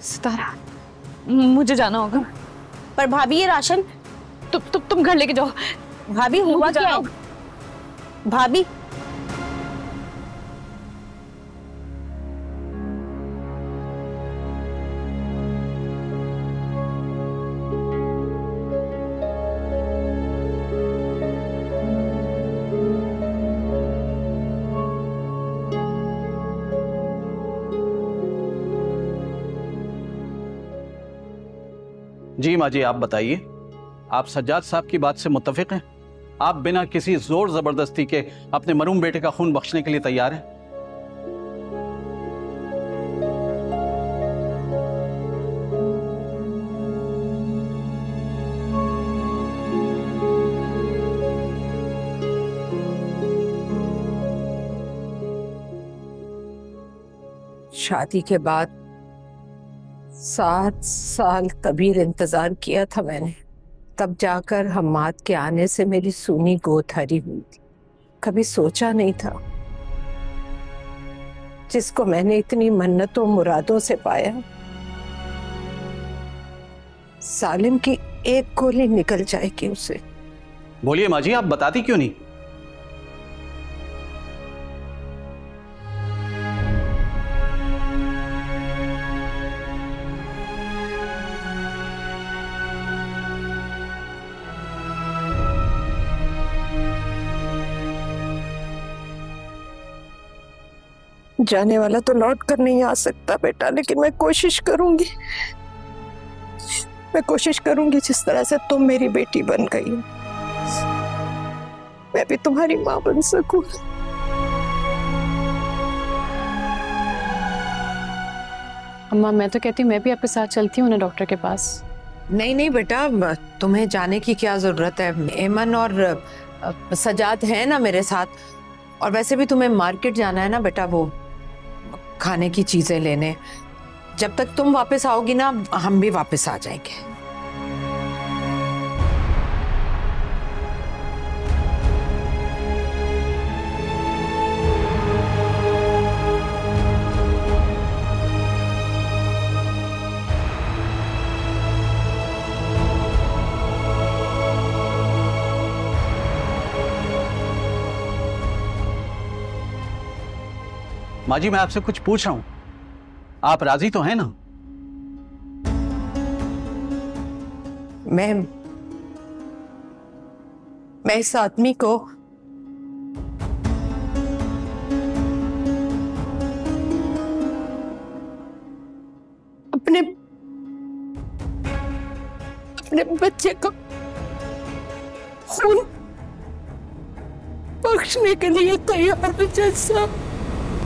सितारा, मुझे जाना होगा। पर भाभी ये राशन तुम घर लेके जाओ। भाभी हुआ क्या है? भाभी जी माँ जी, आप बताइए, आप सज्जाद साहब की बात से मुत्तफिक हैं? आप बिना किसी जोर जबरदस्ती के अपने मरूम बेटे का खून बख्शने के लिए तैयार हैं? शादी के बाद 7 साल कबीर इंतजार किया था मैंने, तब जाकर हम्माद के आने से मेरी सूनी गोद हरी हुई थी। कभी सोचा नहीं था जिसको मैंने इतनी मन्नतों मुरादों से पाया, सालिम की एक गोली निकल जाएगी उसे। बोलिए माँ जी, आप बताती क्यों नहीं? जाने वाला तो लौट कर नहीं आ सकता बेटा, लेकिन मैं कोशिश करूंगी। मैं कोशिश करूंगी जिस तरह से तुम मेरी बेटी बन गई हो, मैं भी तुम्हारी माँ बन सकूं। अम्मा, मैं तो कहती मैं भी आपके साथ चलती हूँ ना डॉक्टर के पास। नहीं नहीं बेटा, तुम्हें जाने की क्या जरूरत है। एमन और सजाद है ना मेरे साथ, और वैसे भी तुम्हें मार्केट जाना है ना बेटा, वो खाने की चीजें लेने। जब तक तुम वापस आओगी ना, हम भी वापस आ जाएंगे। माँ जी, मैं आपसे कुछ पूछ रहा हूं, आप राजी तो हैं ना? मैं इस आदमी को अपने बच्चे का खून बख्शने के लिए तैयार हूं जज साहब।